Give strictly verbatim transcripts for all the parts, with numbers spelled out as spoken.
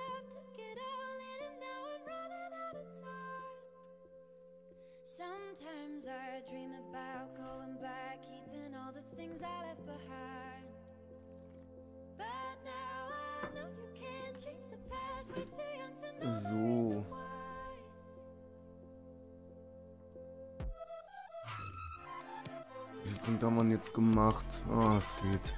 Sometimes I dream about going back, keeping all the things I left behind. But now I know you can't change the past. Way too young to know the reason why. Wie viele Punkte haben wir jetzt gemacht? Ah, oh, es geht.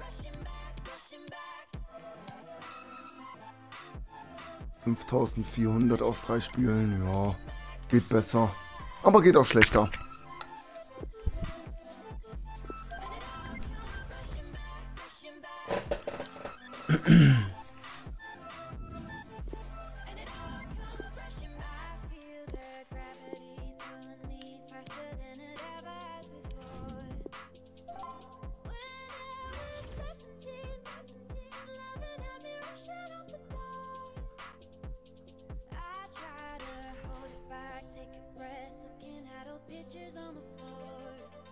fünftausendvierhundert aus drei Spielen, ja, geht besser. Aber geht auch schlechter. Pictures on the floor,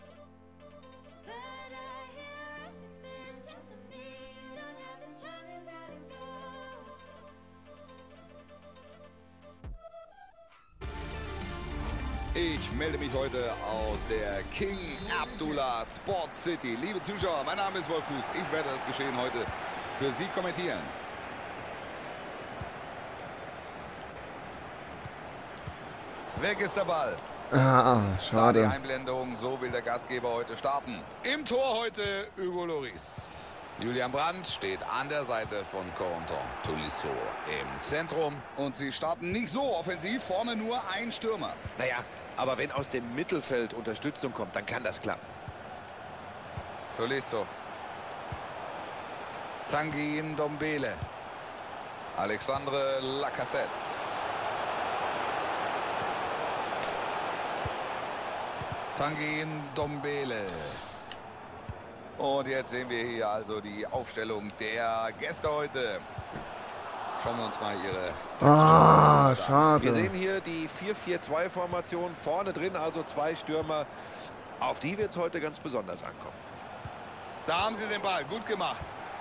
but I hear everything telling me you don't have the time to let it go. Ich melde mich heute aus der King Abdullah Sports City. Liebe Zuschauer, mein Name ist Wolf Fuß. Ich werde das Geschehen heute für Sie kommentieren. Weg ist der Ball. Ah, schade. Die Einblendung, so will der Gastgeber heute starten. Im Tor heute Hugo Lloris. Julian Brandt steht an der Seite von Corentin Tolisso im Zentrum. Und sie starten nicht so offensiv, vorne nur ein Stürmer. Naja, aber wenn aus dem Mittelfeld Unterstützung kommt, dann kann das klappen. Tolisso. Tanguy Ndombele. Alexandre Lacazette. Tanguy Ndombele. Und jetzt sehen wir hier also die Aufstellung der Gäste heute. Schauen wir uns mal ihre... Ah, schade. Wir sehen hier die vier vier zwei Formation. Vorne drin also zwei Stürmer. Auf die wird es heute ganz besonders ankommen. Da haben sie den Ball. Gut gemacht.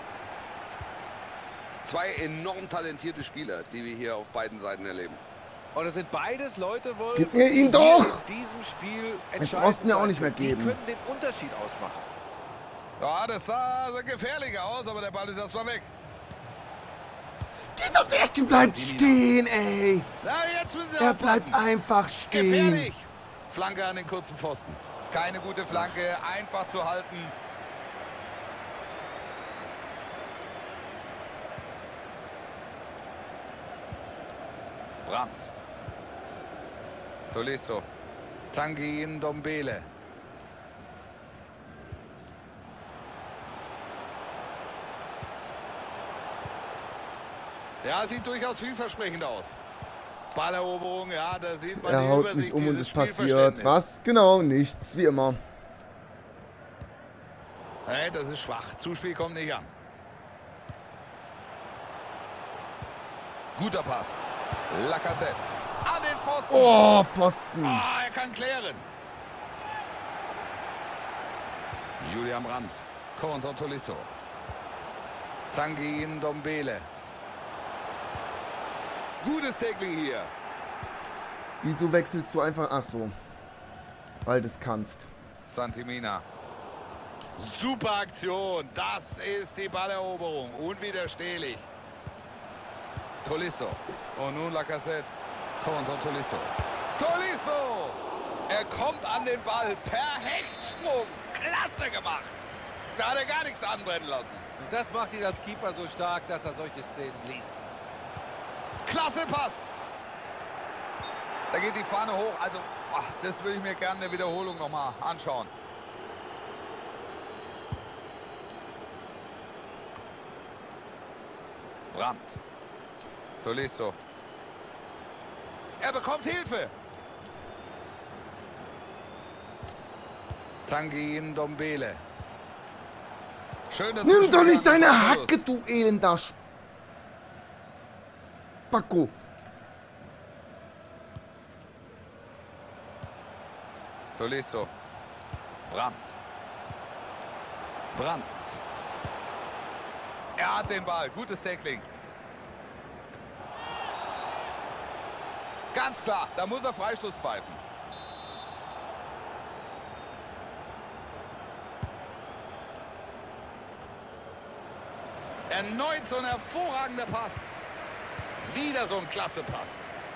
Zwei enorm talentierte Spieler, die wir hier auf beiden Seiten erleben. Und es sind beides Leute, Wolf, Gib mir ihn die doch! in diesem Spiel Jetzt brauchst du mir auch nicht mehr Die geben. können den Unterschied ausmachen. Ja, das sah sehr gefährlich aus, aber der Ball ist erstmal weg. Geh doch weg, du bleibst stehen, ey! Na, jetzt müssen sie Er aufpassen. bleibt einfach stehen. Gefährlich. Flanke an den kurzen Pfosten. Keine gute Flanke, einfach zu halten. Brandt. Tolisso. Tanguy Ndombele. Ja, sieht durchaus vielversprechend aus. Balleroberung, ja, da sieht man Er die haut Übersicht, mich um und dieses es passiert. Spielverständnis. Was? Genau, nichts, wie immer. Hey, das ist schwach. Zuspiel kommt nicht an. Guter Pass. Lacazette. An den Pfosten. Oh, Pfosten. Ah, er kann klären. Julian Brandt. Corentin Tolisso. Tanguy Ndombele. Gutes Tackling hier. Wieso wechselst du einfach? Ach so. Weil du es kannst. Santimina. Super Aktion. Das ist die Balleroberung. Unwiderstehlich. Tolisso. Und nun Lacazette. Corentin Tolisso. Tolisso! Er kommt an den Ball per Hechtsprung. Klasse gemacht. Da hat er gar nichts anbrennen lassen. Und das macht ihn als Keeper so stark, dass er solche Szenen liest. Klasse Pass. Da geht die Fahne hoch. Also, ach, das würde ich mir gerne in der Wiederholung nochmal anschauen. Brandt. Tolisso. Er bekommt Hilfe. Tanguy Ndombele. Schöne Nimm doch nicht deine Zwischenpass. Hacke, du elender Spacko. Tolisso. Brandt. Brandt. Er hat den Ball. Gutes Tackling. Ganz klar, da muss er Freistoß pfeifen. Erneut so ein hervorragender Pass. Wieder so ein klasse Pass.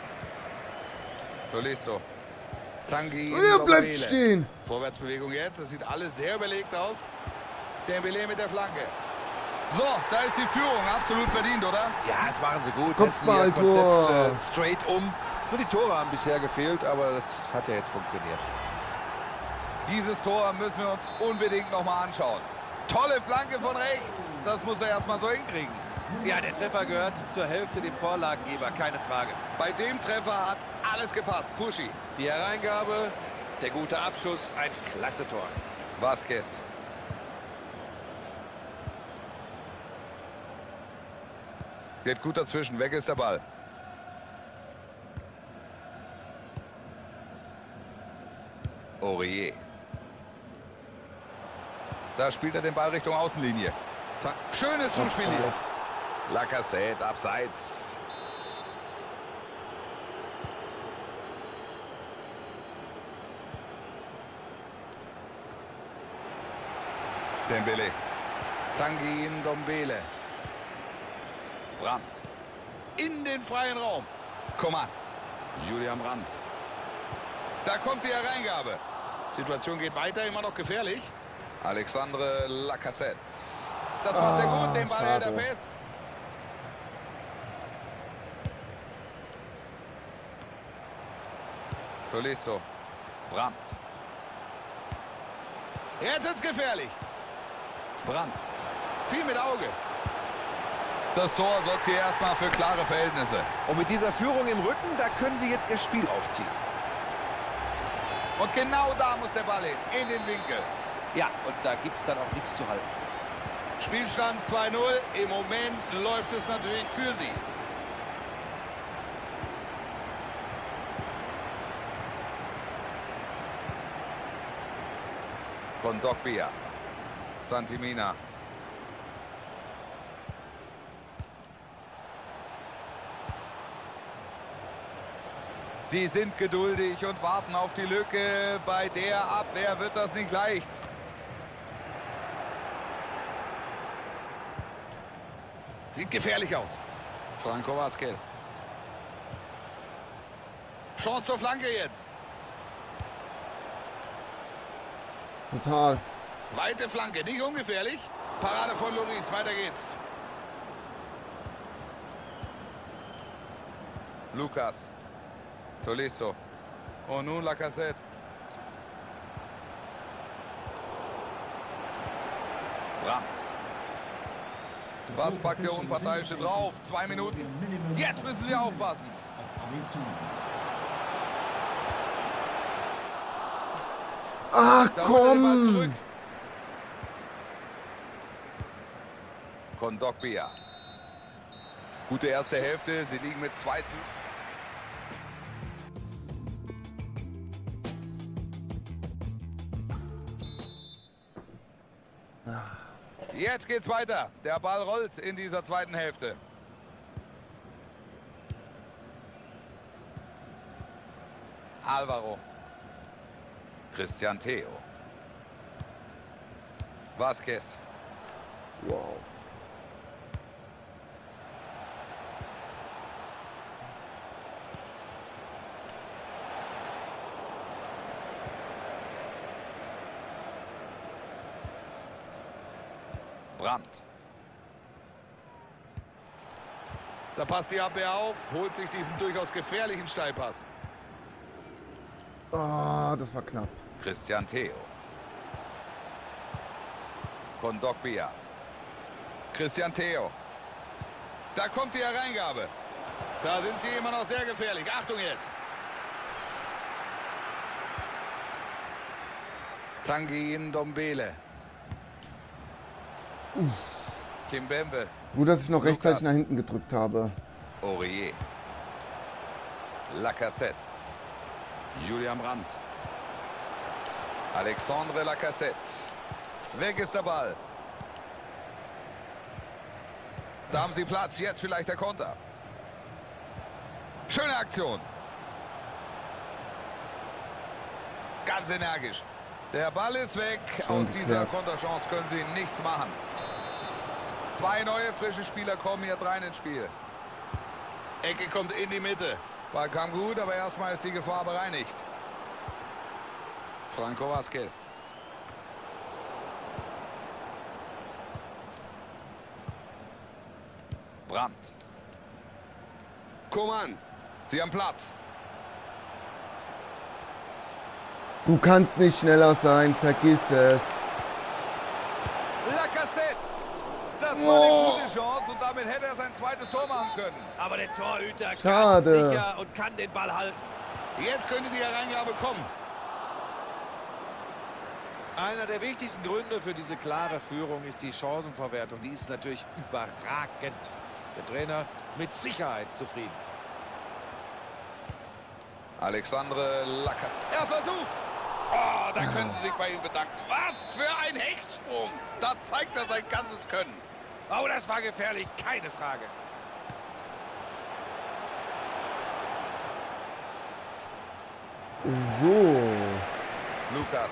Tolisso. Tanguy. Er bleibt stehen. Vorwärtsbewegung jetzt. Das sieht alles sehr überlegt aus. Dembélé mit der Flanke. So, da ist die Führung. Absolut verdient, oder? Ja, das machen sie gut. Kopfballtor. Setzen ihr Konzept, äh, straight um. Nur die Tore haben bisher gefehlt, aber das hat ja jetzt funktioniert. Dieses Tor müssen wir uns unbedingt nochmal anschauen. Tolle Flanke von rechts. Das muss er erstmal so hinkriegen. Ja, der Treffer gehört zur Hälfte dem Vorlagengeber, keine Frage. Bei dem Treffer hat alles gepasst. Puschi. Die Hereingabe, der gute Abschuss, ein klasse Tor. Vázquez. Geht gut dazwischen. Weg ist der Ball. Aurier. Da spielt er den Ball Richtung Außenlinie. Schönes Zuspiel hier. Lacazette abseits. Dembélé. Tanguy Ndombele. Brandt. In den freien Raum. Coman. Julian Brandt. Da kommt die Hereingabe. Situation geht weiter, immer noch gefährlich. Alexandre Lacazette. Das macht er gut, den Ball hält er fest. Tolisso. Brandt. Jetzt wird's gefährlich. Brandt. Viel mit Auge. Das Tor sorgt hier erstmal für klare Verhältnisse. Und mit dieser Führung im Rücken, da können sie jetzt ihr Spiel aufziehen. Und genau da muss der Ball hin, in den Winkel. Ja, und da gibt es dann auch nichts zu halten. Spielstand zwei null. Im Moment läuft es natürlich für sie. Kondogbia. Santimina. Sie sind geduldig und warten auf die Lücke. Bei der Abwehr wird das nicht leicht. Sieht gefährlich aus. Franco Vázquez. Chance zur Flanke jetzt. Total. Weite Flanke, nicht ungefährlich. Parade von Lloris, weiter geht's. Lucas. Tolisso. Und nun Lacazette. Brandt. Was packt der Unparteiische drauf? Zwei Minuten. Jetzt müssen sie aufpassen. Ach Da holt er den Ball komm! zurück. Kondogbia. Gute erste Hälfte. Sie liegen mit zwei zu. Jetzt geht's weiter. Der Ball rollt in dieser zweiten Hälfte. Alvaro. Christian Theo. Vázquez. Wow. Brandt. Da passt die Abwehr auf, holt sich diesen durchaus gefährlichen Steilpass. Ah, das war knapp. Christian Theo. Kondogbia. Christian Theo. Da kommt die Hereingabe. Da sind sie immer noch sehr gefährlich. Achtung jetzt. Tanguy Ndombele. Kimpembe. Gut, dass ich noch rechtzeitig Lucas. nach hinten gedrückt habe. Aurier. Lacazette. Julian Brandt. Alexandre Lacazette. Weg ist der Ball. Da haben sie Platz. Jetzt vielleicht der Konter. Schöne Aktion. ganz energisch. Der Ball ist weg. Schon Aus dieser geklärt. Konterchance können sie nichts machen. Zwei neue frische Spieler kommen jetzt rein ins Spiel. Ecke kommt in die Mitte. Ball kam gut, aber erstmal ist die Gefahr bereinigt. Franco Vázquez. Brandt. Coman. Sie haben Platz. Du kannst nicht schneller sein, vergiss es. Lacazette. Das war Oh. eine gute Chance und damit hätte er sein zweites Tor machen können. Aber der Torhüter Schade. ganz sicher und kann den Ball halten. Jetzt könnte die Hereingabe kommen. Einer der wichtigsten Gründe für diese klare Führung ist die Chancenverwertung. Die ist natürlich überragend. Der Trainer mit Sicherheit zufrieden. Alexandre Lacazette. Er versucht. Oh, da können Sie sich bei ihm bedanken. Was für ein Hechtsprung. Da zeigt er sein ganzes Können. Oh, das war gefährlich, keine Frage. So. Lukas.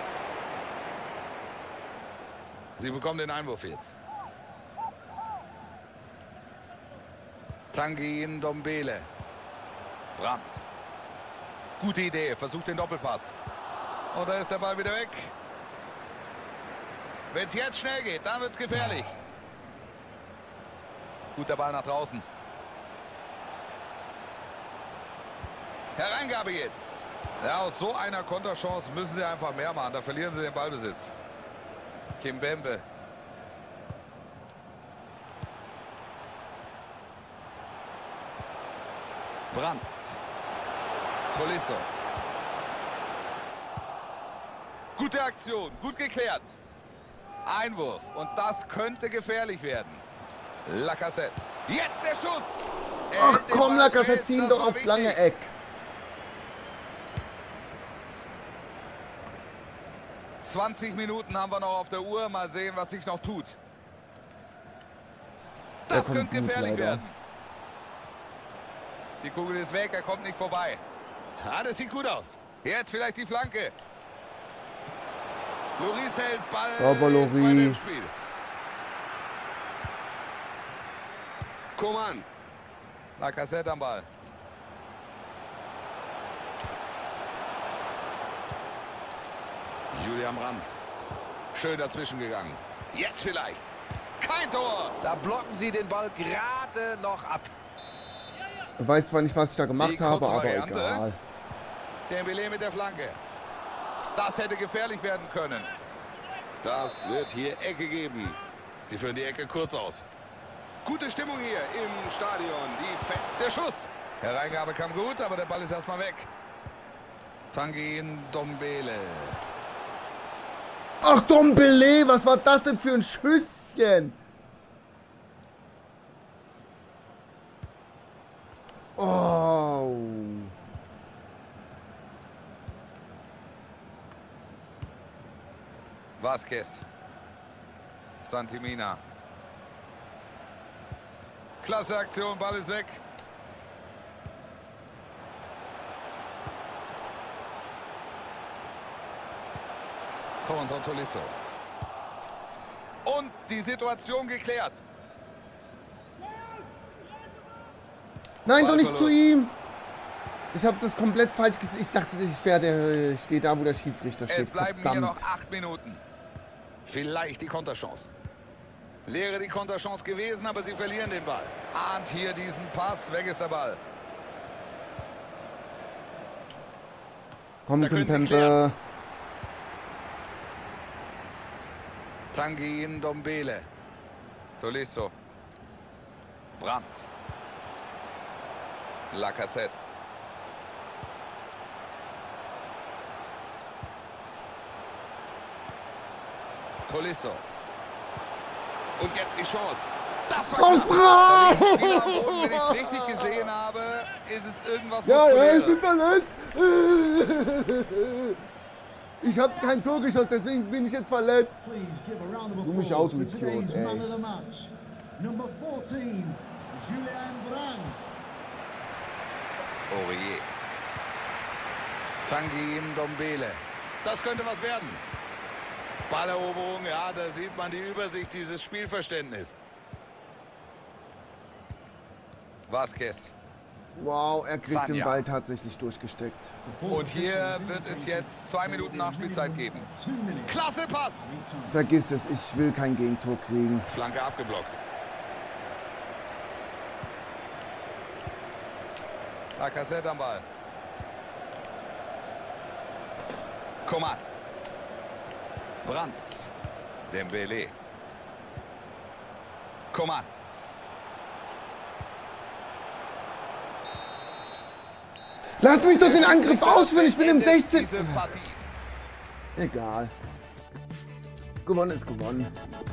Sie bekommen den Einwurf jetzt. Tanguy Ndombele. Brandt. Gute Idee, versucht den Doppelpass. Und da ist der Ball wieder weg. Wenn es jetzt schnell geht, dann wird es gefährlich. Guter Ball nach draußen. Hereingabe jetzt. Ja, aus so einer Konterchance müssen sie einfach mehr machen. Da verlieren sie den Ballbesitz. Kimpembe. Brandt. Tolisso. Gute Aktion, gut geklärt. Einwurf und das könnte gefährlich werden. Lacazette. Jetzt der Schuss. Er Ach hält den komm, Ball Lacazette, fest, zieh ihn das doch war aufs wichtig. lange Eck. zwanzig Minuten haben wir noch auf der Uhr. Mal sehen, was sich noch tut. Der Das kommt könnte gut, gefährlich leider. werden. Die Kugel ist weg, er kommt nicht vorbei. Ja, das sieht gut aus. Jetzt vielleicht die Flanke. Lloris hält Ball. Sauber, Jetzt weiter im Lloris. Spiel. Coman. Lacazette am Ball. Julian Brandt. Schön dazwischen gegangen. Jetzt vielleicht. Kein Tor. Da blocken sie den Ball gerade noch ab. Ich weiß zwar nicht, was ich da gemacht Die habe, aber Kurzvariante. egal. Dembélé mit der Flanke. Das hätte gefährlich werden können. Das wird hier Ecke geben. Sie führen die Ecke kurz aus. Gute Stimmung hier im Stadion. Die Fan Der Schuss. Hereingabe kam gut, aber der Ball ist erstmal weg. Tanguy Ndombele. Ach, Dombele, was war das denn für ein Schüsschen? Oh. Vázquez. Santimina. Klasse Aktion, Ball ist weg. Corentin Tolisso. Und die Situation geklärt. Nein, doch nicht Ballverlust. zu ihm. Ich habe das komplett falsch gesehen. Ich dachte, ich wäre der steht da, wo der Schiedsrichter steht. Es bleiben hier Verdammt. noch acht Minuten. Vielleicht die Konterchance. Wäre die Konterchance gewesen, aber sie verlieren den Ball. Ahnt hier diesen Pass, weg ist der Ball. Komm, Da können Sie Kimpembe. klären. Tanguy Ndombele. Tolisso. Brandt. Lacazette. Tolisso. Und jetzt die Chance. Das war Oh, knapp. Bra! Da liegt ein Spieler am Boden. Wenn ich es richtig gesehen habe, ist es irgendwas Ja, ja, ich bin Muskuläres. verletzt. Ich habe kein Tor geschossen, deswegen bin ich jetzt verletzt. Please give a round of Du mich applause auch, du for Idiot, today's ey. man of the match. Number fourteen, Julian Brandt. Aurier. Tanguy Ndombele. Das könnte was werden. Balleroberung, ja, da sieht man die Übersicht, dieses Spielverständnis. Vasquez. Wow, er kriegt den Sanja. Ball tatsächlich durchgesteckt. Und hier wird es jetzt zwei Minuten Nachspielzeit geben. Klasse Pass. Vergiss es, ich will kein Gegentor kriegen. Flanke abgeblockt. Lacazette am Ball. Coman. Brandt. Dembele. Coman. Lass mich doch den Angriff ausführen, ich bin im sechzehnten Diese Partie. Egal. Gewonnen ist gewonnen.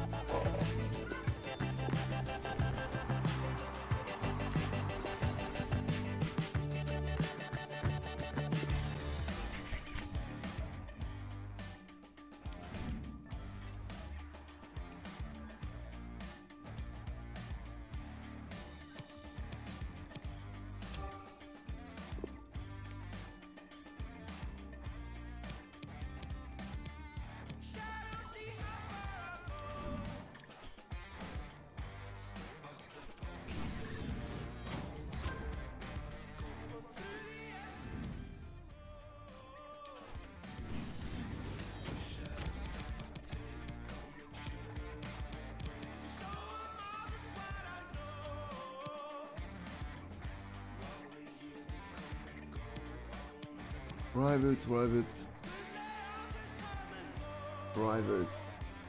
Rivals, Rivals. Rivals.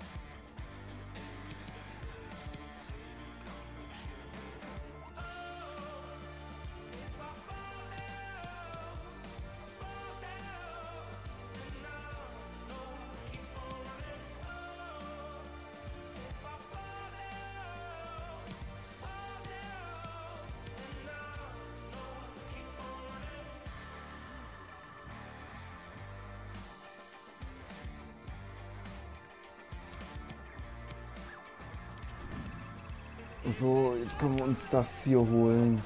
So, jetzt können wir uns das hier holen.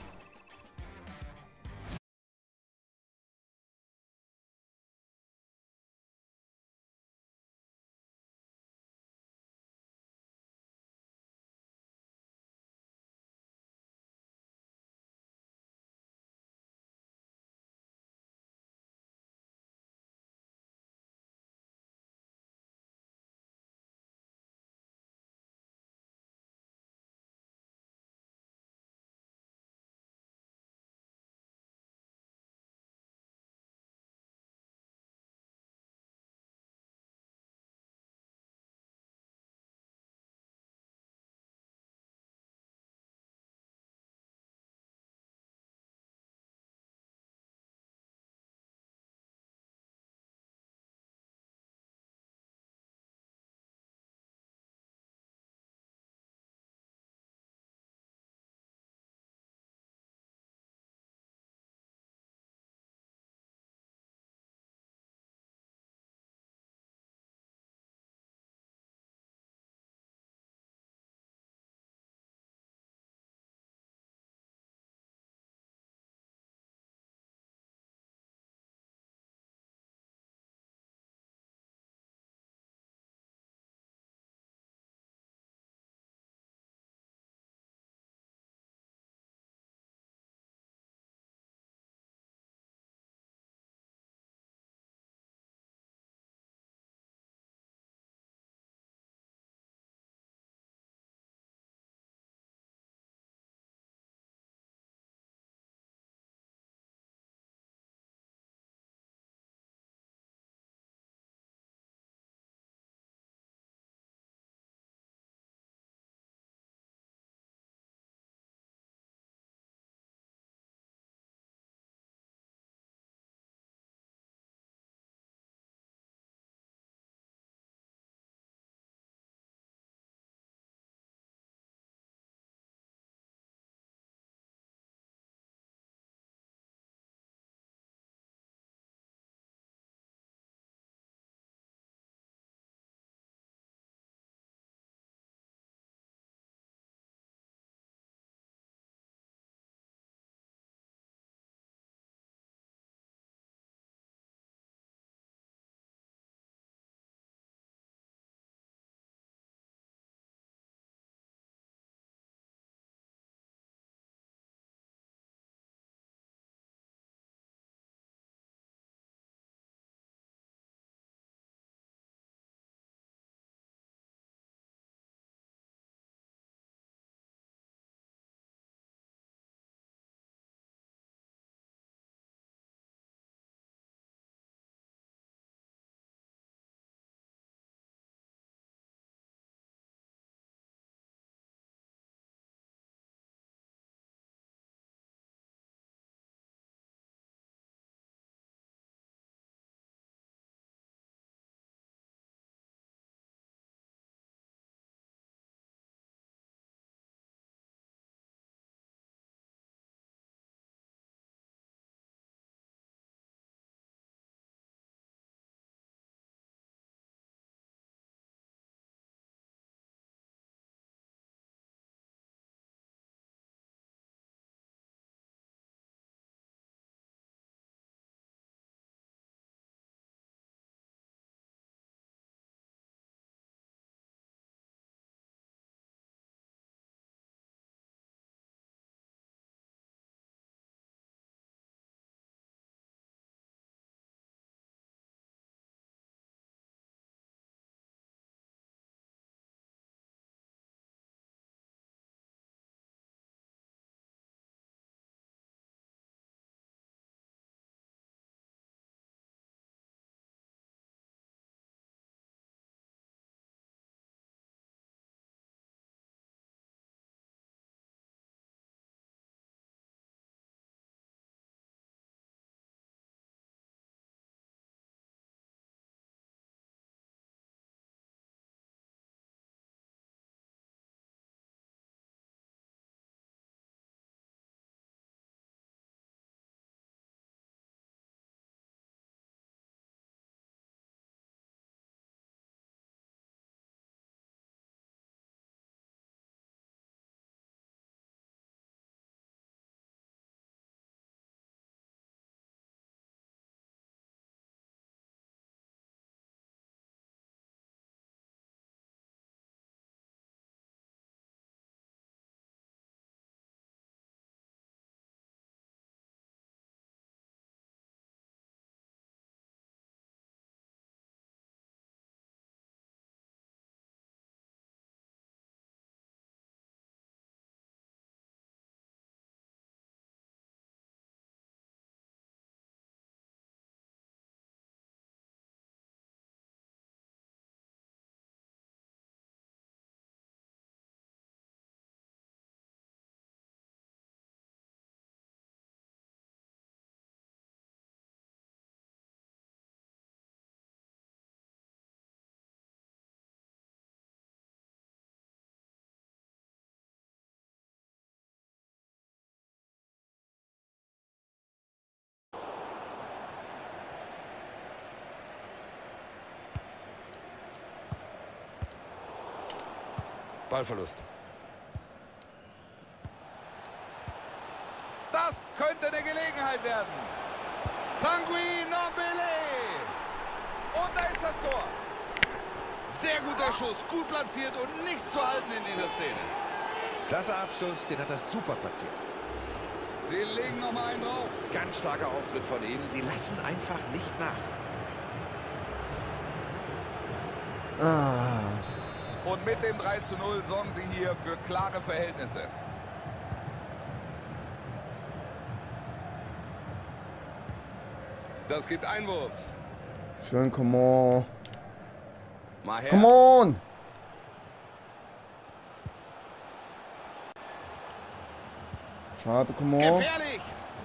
Ballverlust. Das könnte eine Gelegenheit werden. Tanguy Ndombele. Und da ist das Tor. Sehr guter Schuss, gut platziert und nichts zu halten in dieser Szene. Klasse Abschluss, den hat er super platziert. Sie legen noch mal einen drauf. Ganz starker Auftritt von ihm. Sie lassen einfach nicht nach. Ah. Und mit dem drei zu null sorgen sie hier für klare Verhältnisse. Das gibt Einwurf. Schön, come on. Mal her. Come on! Schade, come on. Gefährlich.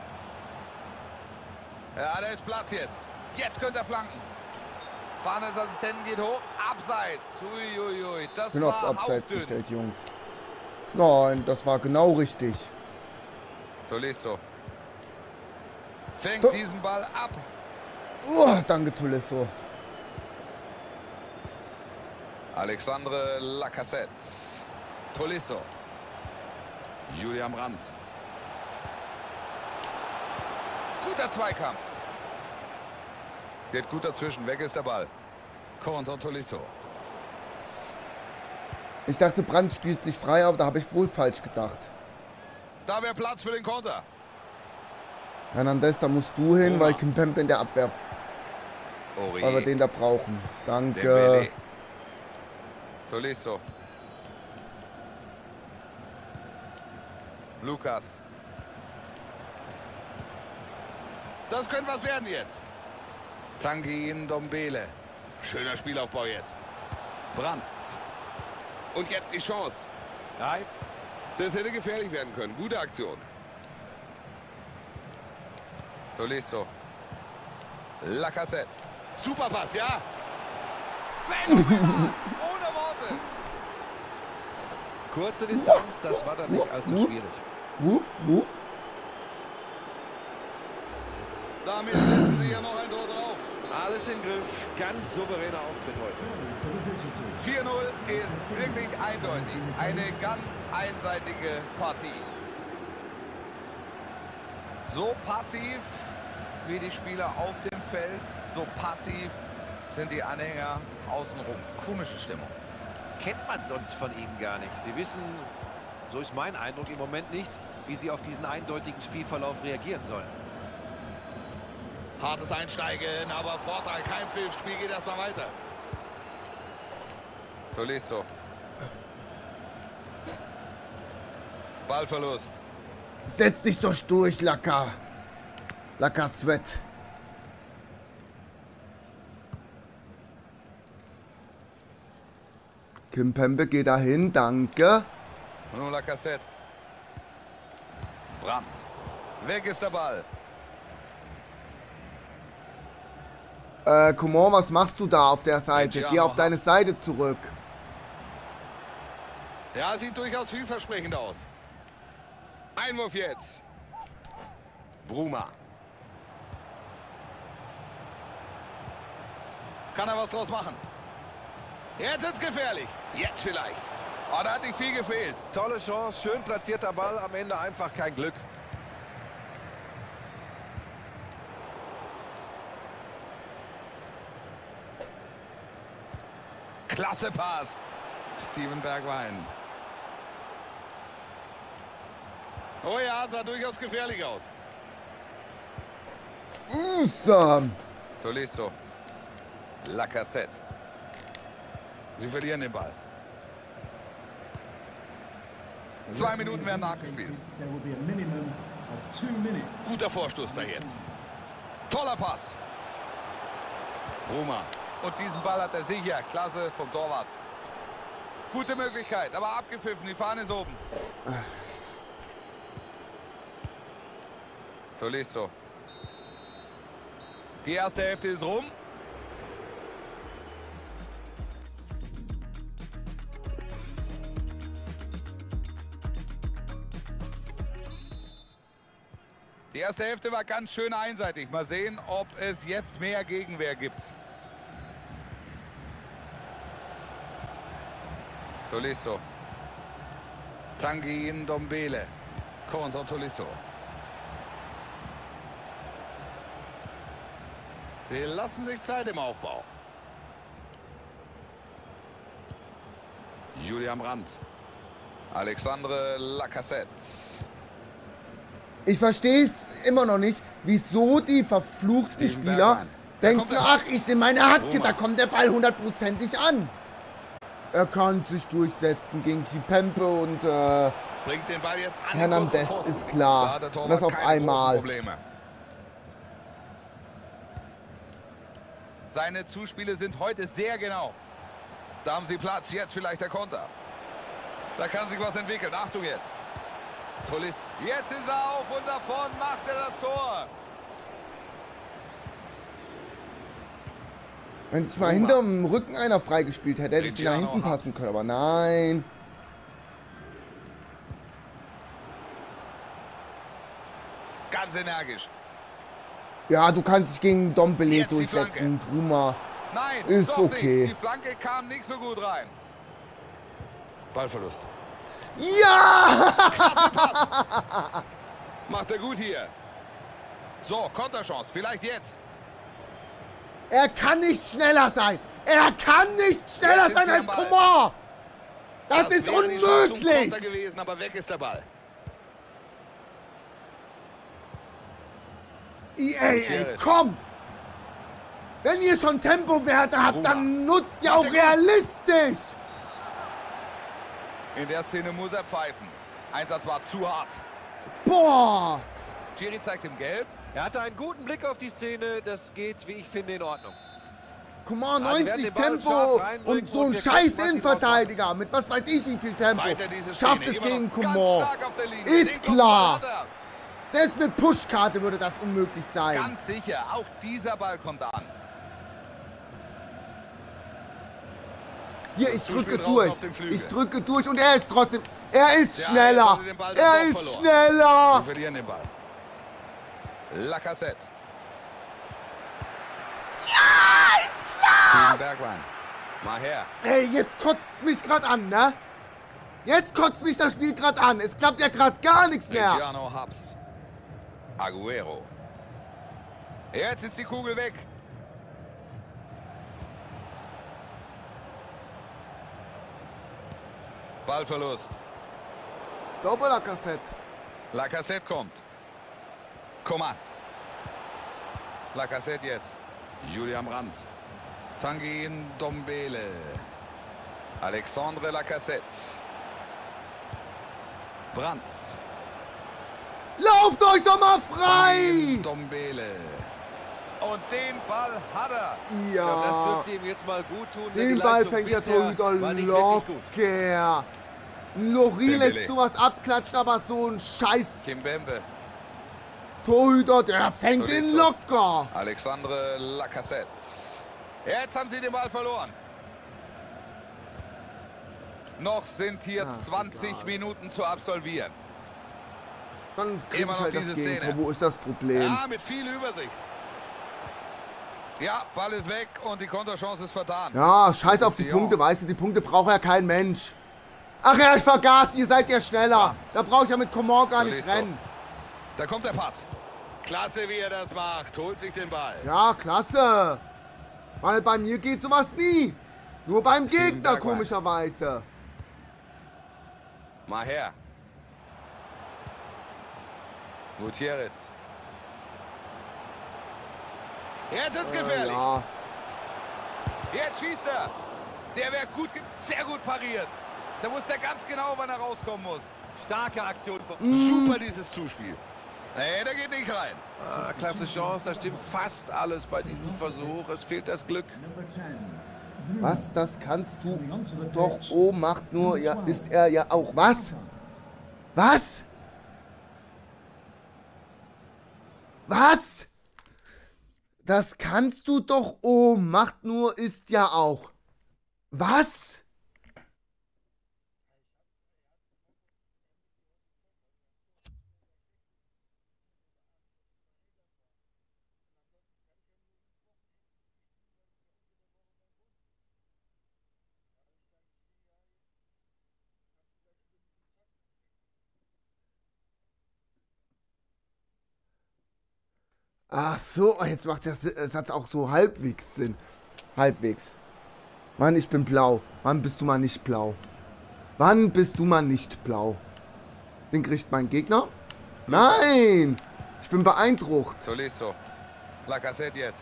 Ja, da ist Platz jetzt. Jetzt könnte er flanken. Fahne des Assistenten geht hoch. Abseits. Uiuiui. Das Bin war aufs Abseits hauchdünn. gestellt, Jungs. Nein, das war genau richtig. Tolisso. Fängt To- diesen Ball ab. Oh, danke, Tolisso. Alexandre Lacazette. Tolisso. Julian Brandt. Guter Zweikampf. Geht gut dazwischen. Weg ist der Ball. Corentin Tolisso. Ich dachte, Brandt spielt sich frei, aber da habe ich wohl falsch gedacht. Da wäre Platz für den Konter. Hernandez, da musst du hin, Roma. weil Kimpembe in der Abwehr, weil wir Ori. den da brauchen. Danke. Dembele. Tolisso. Lukas. Das könnte was werden jetzt. Tanguy Ndombele. Schöner Spielaufbau jetzt. Brandt. Und jetzt die Chance. Nein. Das hätte gefährlich werden können. Gute Aktion. Tolisso. Lacazette. Super Pass, ja. Phänomenal. Ohne Worte. Kurze Distanz, das war dann nicht allzu schwierig. Wupp, wupp. Damit setzen sie ja noch ein Tor drauf. Alles im Griff. Ganz souveräner Auftritt heute. For the visitors. vier null ist wirklich eindeutig. Eine ganz einseitige Partie. So passiv wie die Spieler auf dem Feld, so passiv sind die Anhänger außenrum. Komische Stimmung. Kennt man sonst von ihnen gar nicht. Sie wissen, so ist mein Eindruck im Moment nicht, wie sie auf diesen eindeutigen Spielverlauf reagieren sollen. Hartes Einsteigen, aber Vorteil, kein Pfiff. Spiel geht erstmal weiter. Tolisso. Ballverlust. Setz dich doch durch, Laka. Lacazette. Kimpembe geht dahin, danke. Nun Lacazette. Brandt. Weg ist der Ball. Äh, Coman, was machst du da auf der Seite? Ja, Geh auf noch deine ab. Seite zurück. Ja, sieht durchaus vielversprechend aus. Einwurf jetzt. Bruma. Kann er was draus machen? Jetzt ist gefährlich. Jetzt vielleicht. Oh, da hat nicht viel gefehlt. Tolle Chance, schön platzierter Ball, am Ende einfach kein Glück. Klasse Pass. Steven Bergwijn. Oh ja, sah durchaus gefährlich aus. So. Tolisso. Lacazette. Sie verlieren den Ball. Zwei Minuten werden nachgespielt. There will be a minimum of two minutes. Guter Vorstoß da jetzt. Toller Pass. Bruma. Und diesen Ball hat er sicher. Klasse vom Torwart. Gute Möglichkeit, aber abgepfiffen. Die Fahne ist oben. Tolisso. Die erste Hälfte ist rum. Die erste Hälfte war ganz schön einseitig. Mal sehen, ob es jetzt mehr Gegenwehr gibt. Tolisso. Tanguy Ndombele. Corentin Tolisso. Sie lassen sich Zeit im Aufbau. Julian Brandt. Alexandre Lacazette. Ich verstehe es immer noch nicht, wieso die verfluchten Steven Spieler Bergwijn. Da denken, kommt er. ach, ich in meine Hacke, Roma. da kommt der Ball hundertprozentig an. Er kann sich durchsetzen gegen Kipembe und äh, Bringt den Ball jetzt an. Hernandez, den kurzen ist Pfosten. klar. Da hat der Torwart Und das auf keine einmal. großen Probleme. Seine Zuspiele sind heute sehr genau. Da haben sie Platz. Jetzt vielleicht der Konter. Da kann sich was entwickeln. Achtung jetzt. Tollis. Jetzt ist er auf und davon macht er das Tor. Wenn sich mal hinterm Rücken einer freigespielt hätte, hätte ich nach Cristiano hinten Haps. passen können, aber nein. Ganz energisch. Ja, du kannst dich gegen Ndombele Jetzt die durchsetzen, Bruma. Nein, Ist doch okay. nicht. Die Flanke kam nicht so gut rein. Ballverlust. Ja! Macht er gut hier. So, Konterchance. Vielleicht jetzt. Er kann nicht schneller sein. Er kann nicht schneller Jetzt ist sein der als Ball. Coman. Das, ist wäre die Chance zum unmöglich. Konter gewesen, aber weg ist der Ball. Ey, ey, Gutierrez. komm! Wenn ihr schon Tempowerte habt, Bruma. dann nutzt ihr auch realistisch! In der Szene muss er pfeifen. Einsatz war zu hart. Boah! Thierry zeigt ihm gelb. Er hatte einen guten Blick auf die Szene. Das geht, wie ich finde, in Ordnung. Coman, Ja, die werden neunzig den Ball Tempo scharf reinbringen und so ein und wir scheiß gucken, was sie Innenverteidiger mit was weiß ich wie viel Tempo Weiter diese schafft Szene. es Immer gegen noch ganz Coman. stark auf der Linie. Ist Den Kopfball klar. hat er. Selbst mit Pushkarte würde das unmöglich sein. Ganz sicher. Auch dieser Ball kommt an. Hier, ich Zuspiel drücke draußen durch. auf dem Flügel. Ich drücke durch und er ist trotzdem... Er ist Ja, schneller. jetzt hat er den Ball Er doch ist verloren. schneller. Wir verlieren den Ball. Lacazette. Ja, ist klar. Steven Bergwijn. Mal her. Ey, jetzt kotzt es mich gerade an, ne? Jetzt kotzt mich das Spiel gerade an. Es klappt ja gerade gar nichts mehr. Cristiano Haps. Aguero. Jetzt ist die Kugel weg. Ballverlust. Sauber, Lacazette. Lacazette kommt. Coman. Lacazette jetzt. Julian Brandt. Tanguy Ndombele. Alexandre Lacazette. Brandt. Lauft euch doch mal Tanguy frei. Ndombele. Und den Ball hat er. Ich glaube, das Ja, dürfte ihm jetzt mal gut tun. denn den die Ball Leistung fängt der bisher Torhüter war nicht wirklich gut. locker. Lori Dembele. lässt sowas abklatschen, aber so ein scheiß Kimpembe. Torhüter, der fängt ihn Tolisso. locker. Alexandre Lacazette. Jetzt haben sie den Ball verloren. Noch sind hier Ach, zwanzig egal. Minuten zu absolvieren. Dann krieg Immer ich noch halt das diese Gegentor. Szene. Wo ist das Problem? Ja, mit viel Übersicht. Ja, Ball ist weg und die Konterchance ist vertan. Ja, scheiß auf die Sion. Punkte, weißt du, die Punkte braucht ja kein Mensch. Ach ja, ich vergaß, ihr seid ja schneller. Da brauche ich ja mit Coman gar nicht Tolisso. rennen. Da kommt der Pass. Klasse, wie er das macht. Holt sich den Ball. Ja, klasse. Weil bei mir geht sowas nie. Nur beim Gegner, Bergwijn. komischerweise. Mal her. Gutierrez. Jetzt wird's Äh, gefährlich. ja. Jetzt schießt er. Der wäre gut, ge- sehr gut pariert. Da wusste er ganz genau, wann er rauskommen muss. Starke Aktion von... Super dieses Zuspiel. Nee, der geht nicht rein. Ah, klasse Chance, da stimmt fast alles bei diesem Versuch. Es fehlt das Glück. Number ten. Was, das kannst du doch, oh, macht nur, ja, ist er ja auch. Was? Was? Was? Das kannst du doch, oh, macht nur, ist ja auch. Was? Ach so, jetzt macht der Satz auch so halbwegs Sinn. Halbwegs. Mann, ich bin blau. Wann bist du mal nicht blau? Wann bist du mal nicht blau? Den kriegt mein Gegner? Nein! Ich bin beeindruckt. Tolisso. Lacazette jetzt.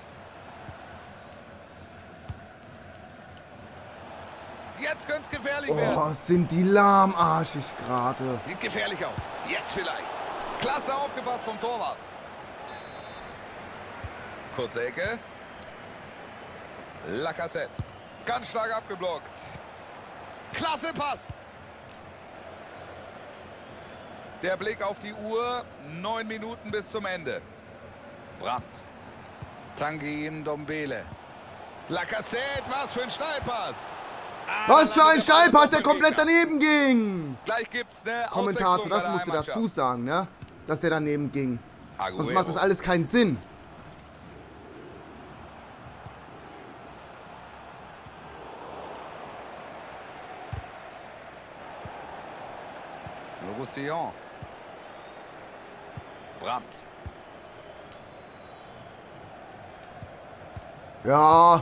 Jetzt könnte es gefährlich werden. Oh, sind die lahmarschig gerade. Sieht gefährlich aus. Jetzt vielleicht. Klasse aufgepasst vom Torwart. Kurze Ecke. Lacazette. Ganz stark abgeblockt. Klasse Pass. Der Blick auf die Uhr. Neun Minuten bis zum Ende. Brandt. Tanguy Ndombele. Lacazette, was für ein Steilpass. Ah, Was für ein Steilpass, der komplett daneben ging. Gleich gibt's eine Kommentator, das musst du dazu sagen, ne? Dass der daneben ging. Sonst macht das alles keinen Sinn. Roussillon. Brandt. Ja.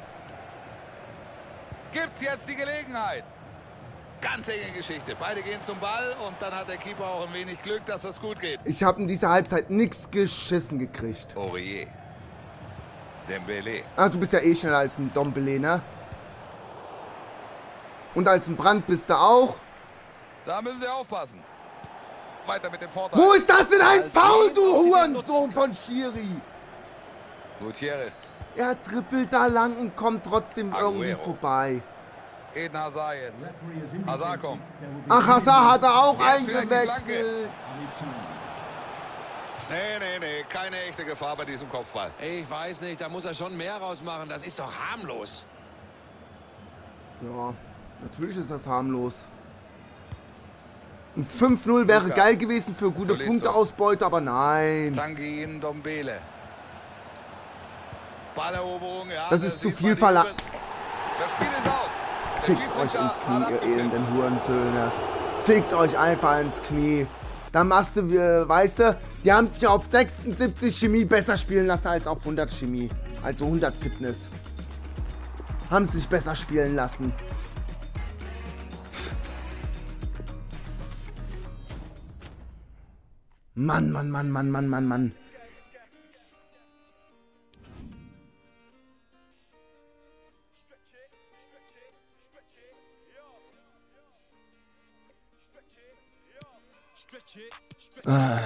Gibt's jetzt die Gelegenheit? Ganz enge Geschichte. Beide gehen zum Ball und dann hat der Keeper auch ein wenig Glück, dass das gut geht. Ich habe in dieser Halbzeit nichts geschissen gekriegt. Aurier. Dembélé. Ah, du bist ja eh schneller als ein Ndombele, ne? Und als ein Brandt bist du auch. Da müssen sie aufpassen. Weiter mit dem Vorteil. Wo ist das denn ein Foul, du Hurensohn von Schiri? Gutierrez. Er trippelt da lang und kommt trotzdem irgendwie Aguero. vorbei. Eden Hazard jetzt. Referee has indicated Hazard kommt. there will be Ach, Hazard hat er auch Jetzt vielleicht die eingewechselt. Nee, nee, nee. Keine echte Gefahr bei diesem Kopfball. Ich weiß nicht, da muss er schon mehr rausmachen. Das ist doch harmlos. Ja, natürlich ist das harmlos. Ein fünf null wäre Lukas. geil gewesen für gute Tolisso. Punkteausbeute, aber nein. Tanguy Ndombele. Balleroberung, ja. Das da ist zu sieht viel man die verlangt. Übe- Das Spiel ist aus. Der Fickt euch Schiedsrichter ins Knie, hat ihr abgepfiffen. elenden Hurensöhne. Fickt euch einfach ins Knie. Dann machst du, äh, weißt du, die haben sich auf sechsundsiebzig Chemie besser spielen lassen als auf hundert Chemie. Also hundert Fitness. Haben sie sich besser spielen lassen. Mann, Mann, Mann, Mann, Mann, Mann, Mann. Ah.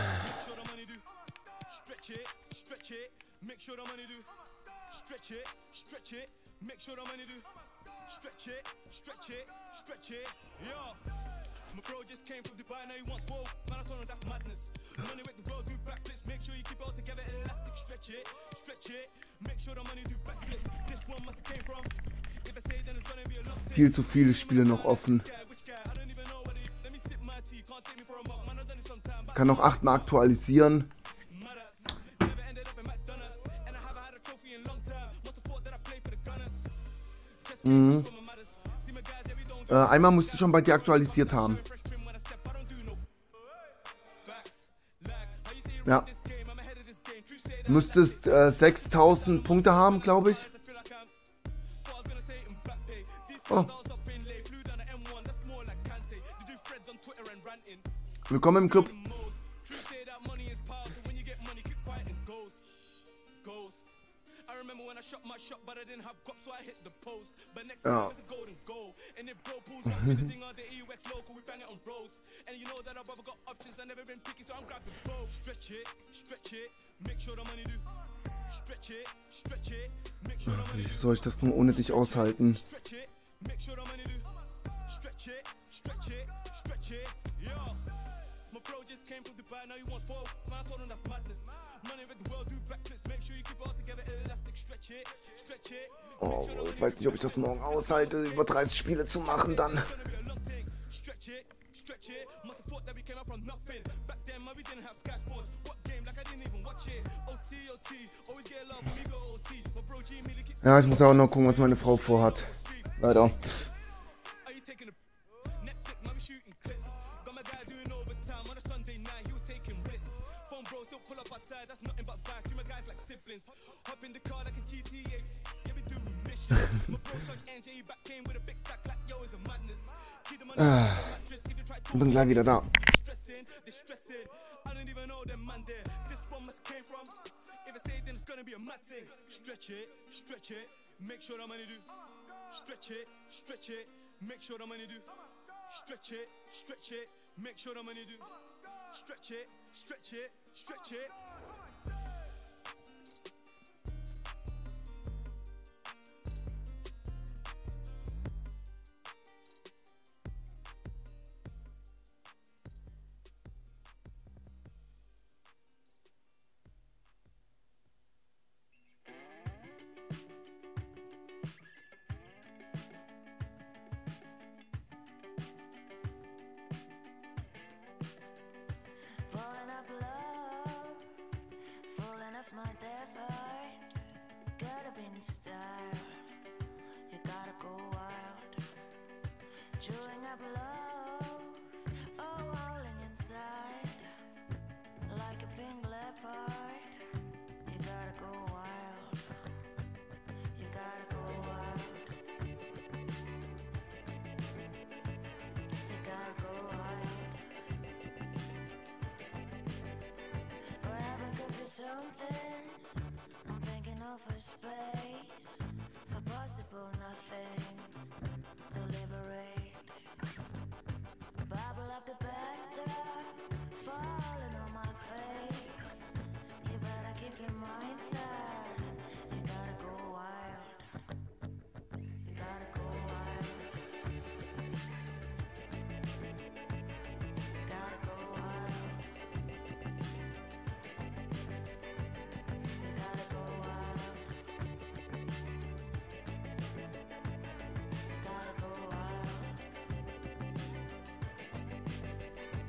Viel zu viele Spiele noch offen. Kann noch achtmal aktualisieren. Mhm. Äh, einmal musst du schon bei dir aktualisiert haben. Ja. Du müsstest äh, sechstausend Punkte haben, glaube ich. Oh. Willkommen im Club. Ja. Wie soll ich das nur ohne dich aushalten? Oh, ich weiß nicht, ob ich das morgen aushalte, über dreißig Spiele zu machen dann. Ja, ich muss auch noch gucken, was meine Frau vorhat. Leider. Ah, ich bin gleich wieder da. Falling up love, falling off my death heart. Gotta be in style, you gotta go wild. Chewing up love, oh, howling inside. Like a pink leopard, you gotta go wild. You gotta go wild. You gotta go wild. Forever could be something. I'm thinking of a space for possible nothings to liberate. Bubble up the bathtub, falling on my face. You better keep in mind that you gotta go wild. You gotta go wild. You gotta go wild. You gotta go wild. You gotta go wild.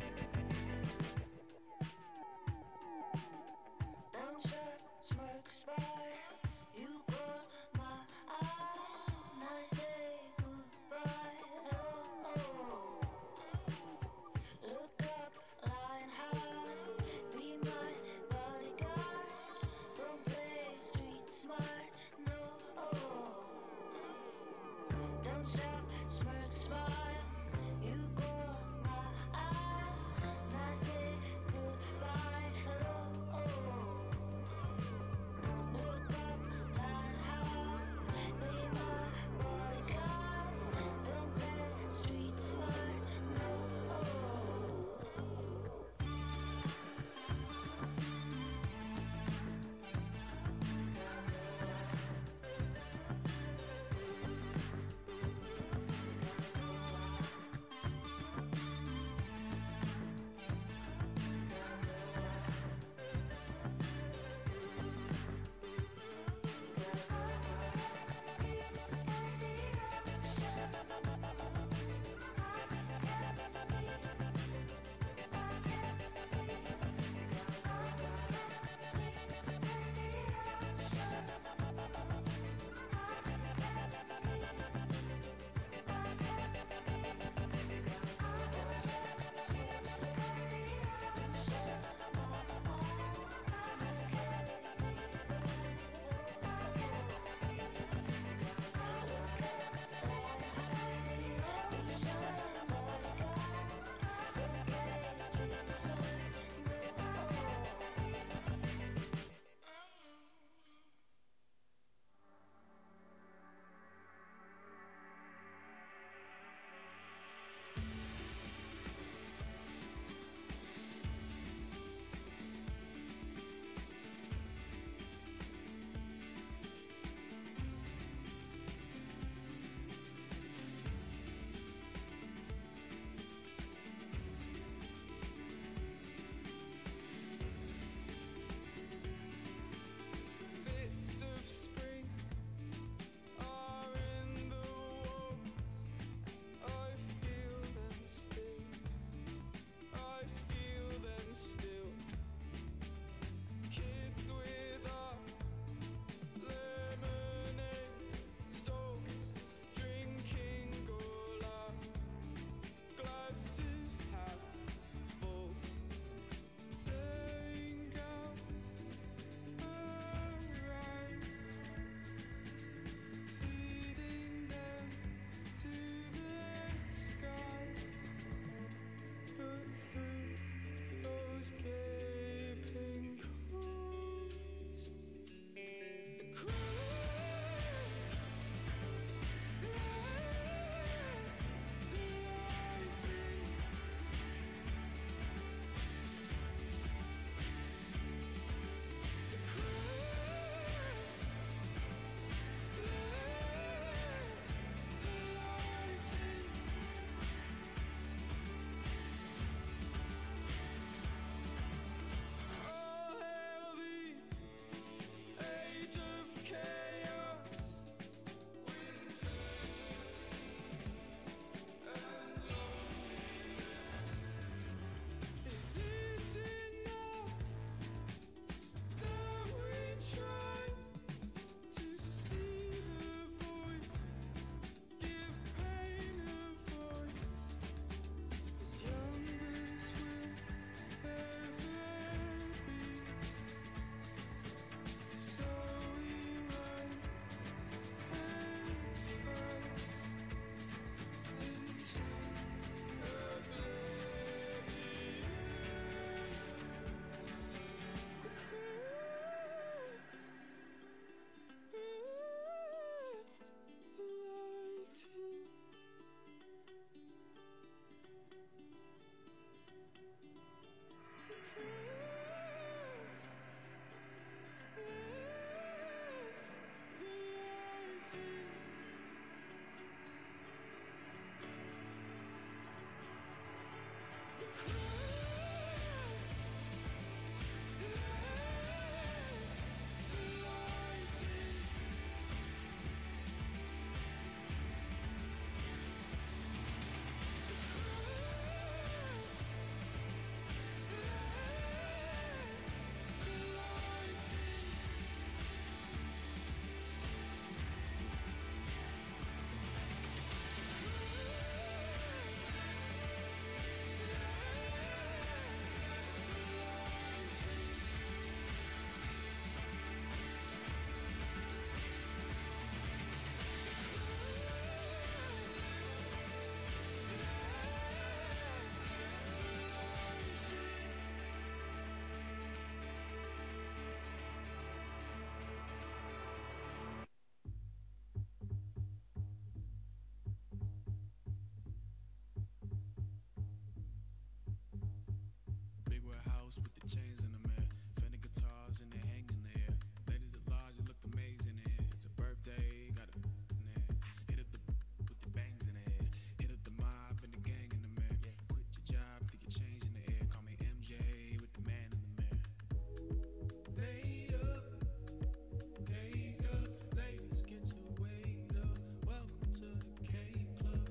house with the chains in the mirror. Fender guitars and they hang in the air. Ladies at large, you look amazing in here. It's a birthday, got it in there. Hit up the with the bangs in the air. Hit up the mob and the gang in the mirror. Quit your job, think you're changing the air. Call me M J with the man in the mirror. Later, cater, ladies get your weight up. Welcome to the K Club.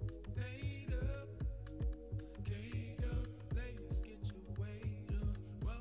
Later, cater, ladies get your weight up. Welcome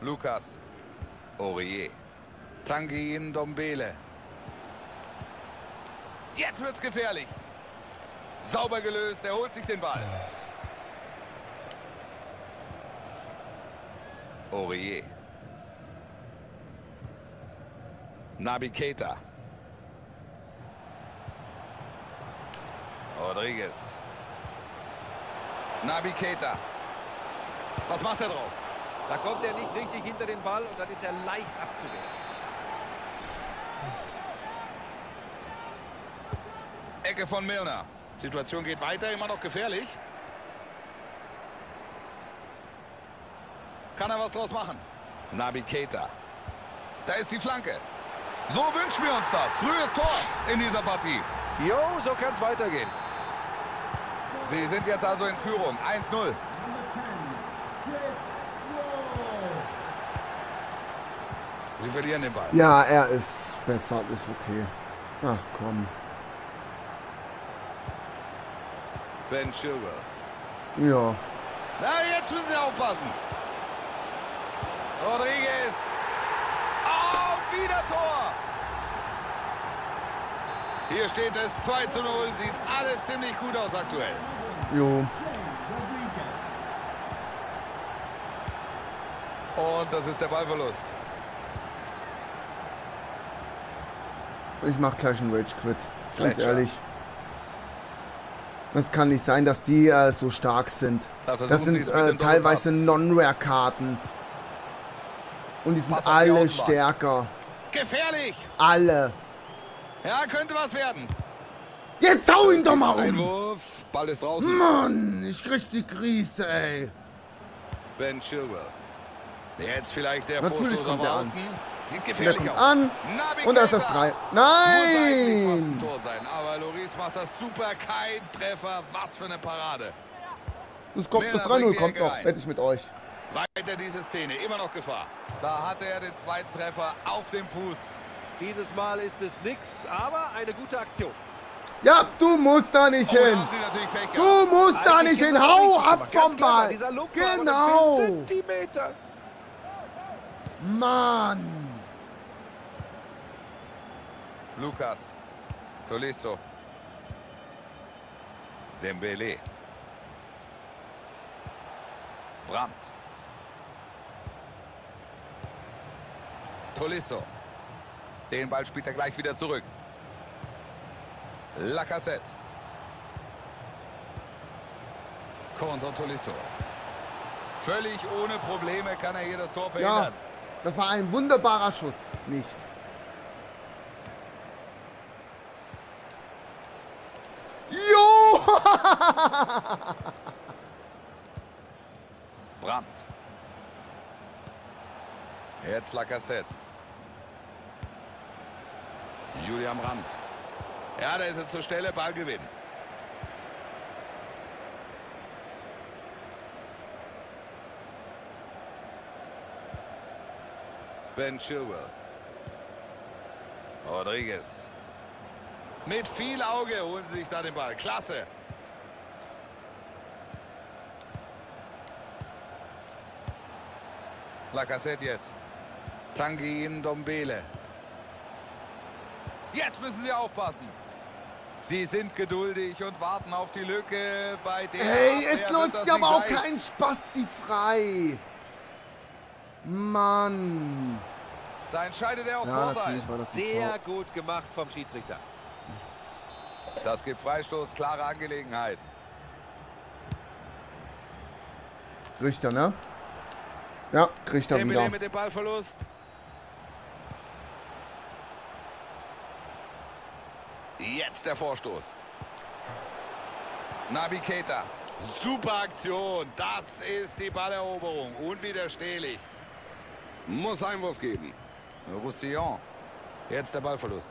Lucas. Aurier. Tanguy Ndombele. Jetzt wird's gefährlich. Sauber gelöst, er holt sich den Ball. Aurier. Naby Keita. Rodriguez. Naby Keita. Was macht er draus? Da kommt er nicht richtig hinter den Ball und dann ist er leicht abzuwehren. Ecke von Milner. Situation geht weiter, immer noch gefährlich. Kann er was draus machen? Naby Keita. Da ist die Flanke. So wünschen wir uns das. Frühes Tor in dieser Partie. Jo, so kann es weitergehen. Sie sind jetzt also in Führung. eins null. Number ten, Chris Wall. Sie verlieren den Ball. Ja, er ist besser, ist okay. Ach komm. Ben Chilwell. Ja. Na, jetzt müssen Sie aufpassen. Rodriguez. Oh, wieder Tor. Hier steht es zwei zu null. Sieht alles ziemlich gut aus aktuell. Jo. Und das ist der Ballverlust. Ich mach gleich einen Rage Quit. Ganz Fletcher. ehrlich. Das kann nicht sein, dass die äh, so stark sind. Da versuchen Das sie sind es mit äh, dem teilweise Doppelpass. Non-Rare-Karten. Und die sind Pass auf die alle Außenbahn. stärker. Gefährlich. Alle. Ja, könnte was werden. Jetzt hau ihn doch mal um! Einwurf. Ball ist draußen. Mann, ich krieg die Krise, ey. Ben Chilwell. Jetzt vielleicht der Natürlich Vorstoß kommt auf er an. Außen. Sieht Und er gefährlich kommt aus. an. Naby Und da ist das Keita. drei. Muss eigentlich fast ein Nein! Tor sein. Aber Loris macht das super. Kein Treffer. Was für eine Parade. Das kommt, Milner das drei null bringt die kommt Ecke noch. rein. Wette ich mit euch. Weiter diese Szene. Immer noch Gefahr. Da hatte er den zweiten Treffer auf dem Fuß. Dieses Mal ist es nix, aber eine gute Aktion. Ja, du musst da nicht Oh, da hin. haben sie natürlich Pech gehabt. Du musst da Eigentlich nicht hin. ist das Hau richtig ab gemacht. Ganz vom clever, Ball. dieser Luft war aber Genau. fünf Zentimeter. Mann. Lucas. Tolisso. Dembele. Brandt. Tolisso. Den Ball spielt er gleich wieder zurück. Lacazette. Konter Tolisso. Völlig ohne Probleme kann er hier das Tor Ja, verhindern. das war ein wunderbarer Schuss. Nicht. Jo! Brandt. Jetzt Lacazette. Julian Brandt. Ja, da ist er zur Stelle, Ballgewinn. Ben Chilwell. Rodriguez. Mit viel Auge holen sie sich da den Ball. Klasse. Lacazette jetzt. Tanguy Ndombele. Jetzt müssen sie aufpassen. Sie sind geduldig und warten auf die Lücke bei der Ey, es Abwehr wird läuft das ja aber nicht auch leicht. kein Spasti frei. Mann. Da entscheidet er auf Ja, Vorteil. natürlich war das ein Sehr Foul. gut gemacht vom Schiedsrichter. Das gibt Freistoß, klare Angelegenheit. Kriegt er, ne? Ja, kriegt er Dembele wieder. mit dem Ballverlust. Jetzt der Vorstoß. Naby Keita. Super Aktion. Das ist die Balleroberung. Unwiderstehlich. Muss Einwurf geben. Roussillon. Jetzt der Ballverlust.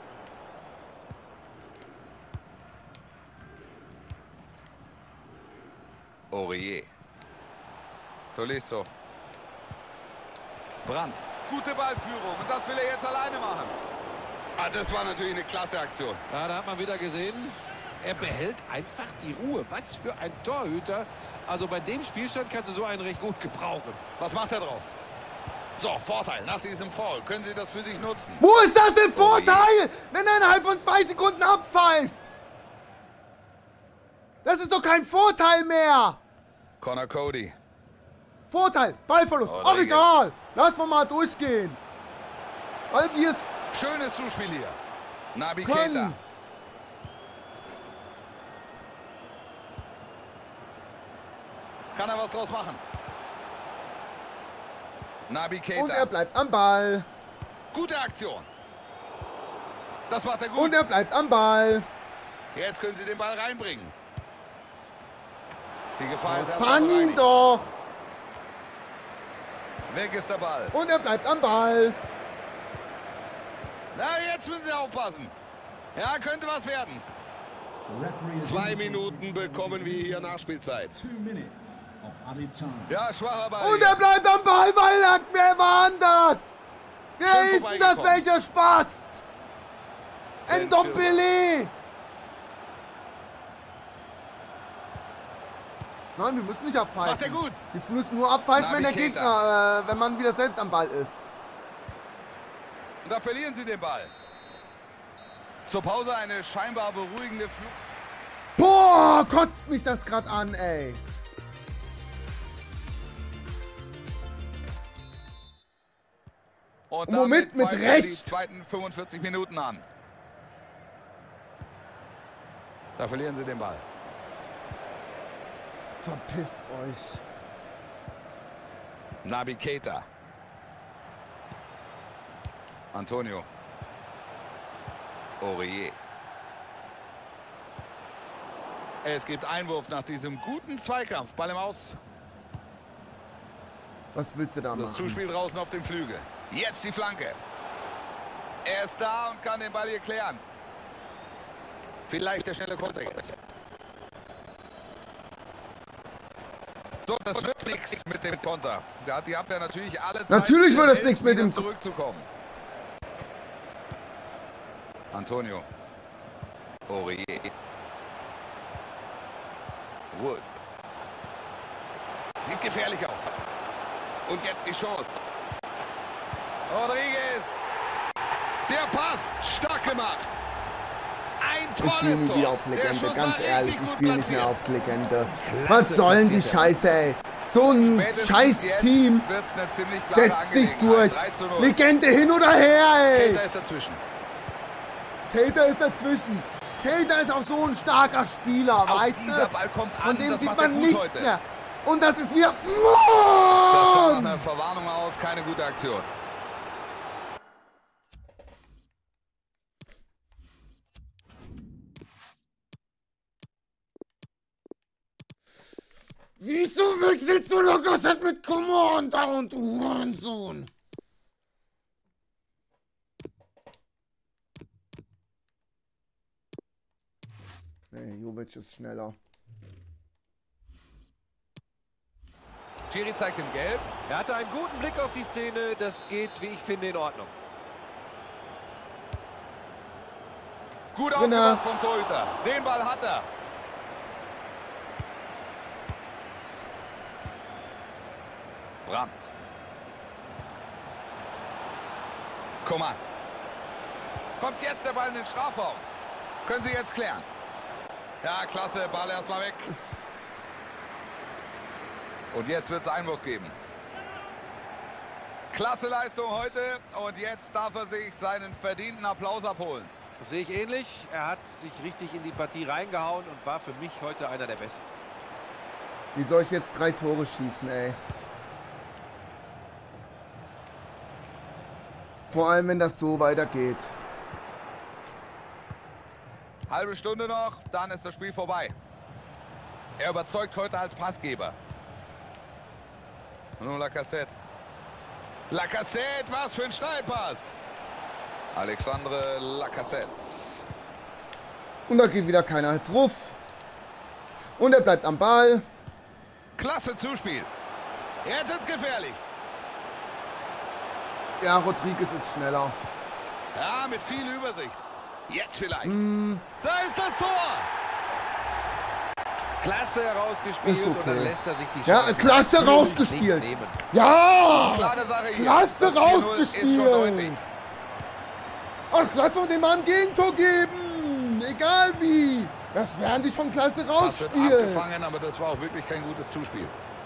Aurier. Tolisso. Brandt. Gute Ballführung. Und das will er jetzt alleine machen. Ah, das war natürlich eine klasse Aktion. Ja, da hat man wieder gesehen, er behält einfach die Ruhe. Was für ein Torhüter. Also bei dem Spielstand kannst du so einen recht gut gebrauchen. Was macht er draus? So, Vorteil nach diesem Foul. Können Sie das für sich nutzen? Wo ist das denn Vorteil, wenn er innerhalb von zwei Sekunden abpfeift? Das ist doch kein Vorteil mehr. Connor Cody. Vorteil, Ballverlust. Oh, Ach, Regel. egal. Lass mal mal durchgehen. Weil wir es Schönes Zuspiel hier. Naby Keita. können. Kann er was draus machen? Naby Keita. Und er bleibt am Ball. Gute Aktion. Das macht er gut. Und er bleibt am Ball. Jetzt können Sie den Ball reinbringen. Die Gefahr ist erst Fang mal ihn bereinigt. doch. Weg ist der Ball. Und er bleibt am Ball. Na, jetzt müssen Sie aufpassen. Ja, könnte was werden. The referee has Zwei indicated Minuten bekommen wir hier Nachspielzeit. two minutes of added time. Ja, schwacher Ball. Und er bleibt am Ball, weil er, wer war denn das? Wer Schön ist denn das, vorbeigekommen. welcher Spaß? Ein Ben Doppelé. Nein, wir müssen nicht abpfeifen. Macht er gut. Wir müssen nur abpfeifen, wenn der Naby Keita. Gegner, äh, wenn man wieder selbst am Ball ist. Und da verlieren Sie den Ball. Zur Pause eine scheinbar beruhigende Flug. Boah, kotzt mich das gerade an, ey. Und Moment, damit mit pfeifen die Recht. zweiten fünfundvierzig Minuten an. Da verlieren Sie den Ball. Verpisst euch. Naby Keita. Antonio. Aurier. Es gibt Einwurf nach diesem guten Zweikampf. Ball im Aus. Was willst du da Das machen? Zuspiel draußen auf dem Flügel. Jetzt die Flanke. Er ist da und kann den Ball hier klären. Vielleicht der schnelle Konter jetzt. So, das wird nichts mit dem Konter. Da hat die Abwehr natürlich alle Zeit, Natürlich wird das schnell nichts mit wieder dem- zurückzukommen. Antonio. Aurier. Wood. Sieht gefährlich aus. Und jetzt die Chance. Rodriguez. Der Pass. Stark gemacht. Ein Ich spiele tolles nie Tor. wieder auf Der Legende, Schuss ganz war ehrlich, richtig ich gut spiele nicht mehr platziert. auf Legende. Was sollen die Scheiße, ey? So ein Spätestens scheiß jetzt Team wird's eine ziemlich klare setzt sich durch. Angelegenheit. drei zu null. Legende hin oder her, ey. Keita ist dazwischen. Keita ist dazwischen. Keita ist auch so ein starker Spieler, Auch weißt dieser du? Ball kommt an. Von dem das sieht macht er man gut nichts heute. mehr. Und das ist wieder... Das sah nach Mann! einer Verwarnung aus. Keine gute Aktion. Wieso wechselst du Lacazette mit Commander und du Hurensohn? Nee, Jovic ist schneller. Schiri zeigt ihm Gelb. Er hatte einen guten Blick auf die Szene. Das geht, wie ich finde, in Ordnung. Gut Winner. aufgemacht vom Torhüter. Den Ball hat er. Brandt. Coman. Kommt jetzt der Ball in den Strafraum. Können Sie jetzt klären. Ja, klasse. Ball erstmal weg. Und jetzt wird es Einwurf geben. Klasse Leistung heute. Und jetzt darf er sich seinen verdienten Applaus abholen. Das sehe ich ähnlich. Er hat sich richtig in die Partie reingehauen und war für mich heute einer der Besten. Wie soll ich jetzt drei Tore schießen, ey? Vor allem, wenn das so weitergeht. Halbe Stunde noch, dann ist das Spiel vorbei. Er überzeugt heute als Passgeber. Und nun Lacazette. Lacazette, was für ein Steilpass. Alexandre Lacazette. Und da geht wieder keiner drauf. Und er bleibt am Ball. Klasse Zuspiel. Jetzt ist gefährlich. Ja, Rodriguez ist schneller. Ja, mit viel Übersicht. Jetzt vielleicht. Mm, Da ist das Tor. Klasse herausgespielt Ist okay. und dann lässt er sich die Ja, Chance klasse natürlich rausgespielt. nicht nehmen. Ja! Klare Sache hier. Klasse Das vier null ist schon rausgespielt. deutlich. Ach, lass uns dem Mann ein Gegentor geben. Egal wie. Das werden die schon klasse Das wird rausspielen. abgefangen, aber das war auch wirklich kein gutes Zuspiel.